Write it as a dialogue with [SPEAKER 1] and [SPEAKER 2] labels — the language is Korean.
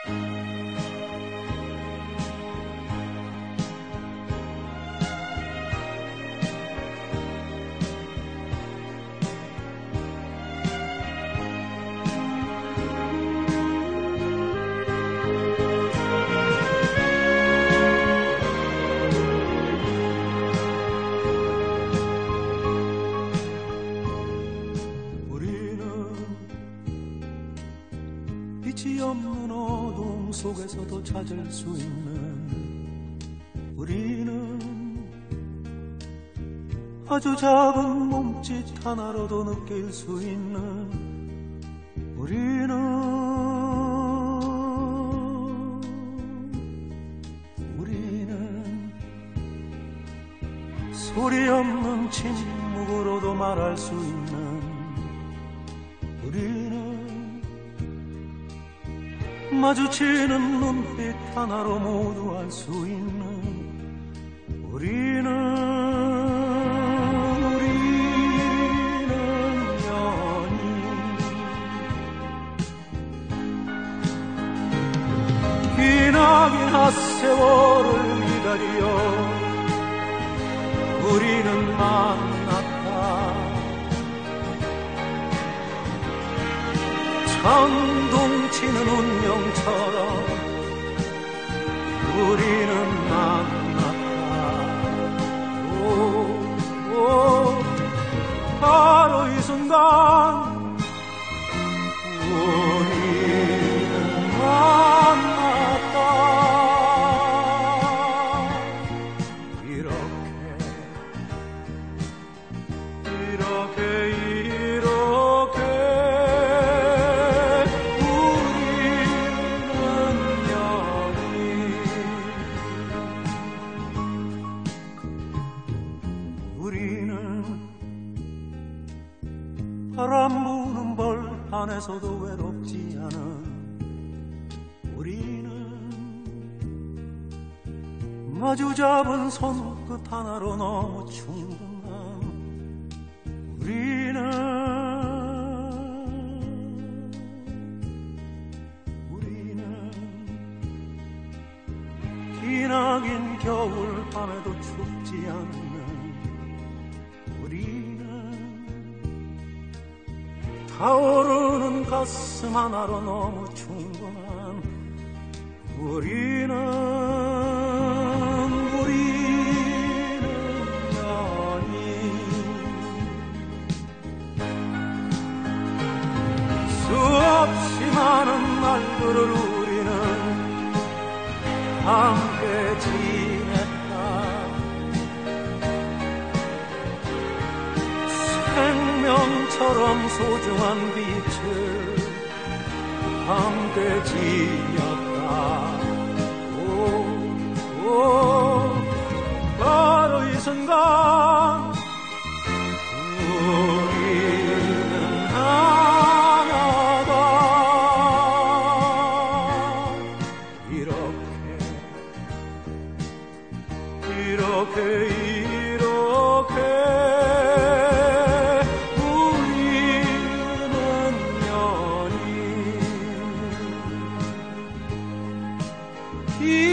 [SPEAKER 1] 빛이 없는 어둠 속에서도 찾을 수 있는 우리는 아주 작은 몸짓 하나로도 느낄 수 있는 우리는 소리 없는 침묵으로도 말할 수 있는 우리는 마주치는 눈빛 하나로 모두 알 수 있는 우리는 연인. 기나긴 핫세월을 기다려 우리는 만났다. 천둥치는 운명처럼 우리는 만났다. 오, 바로 이 순간 우리는 만났다. 바람 부는 벌 안에서도 외롭지 않은 우리는 마주 잡은 손끝 하나로 너무 충분한 우리는 기나긴 겨울 밤에도 춥지 않는 우리는 타오르는 가슴 하나로 너무 충분한 우리는 연인. 수없이 많은 날들을 우리는 함께 지냈다. 생명처럼 소중한 빛을 함께 지녔다. 오, 바로 이 순간 우리는 하나다. 이렇게 우리는 연인.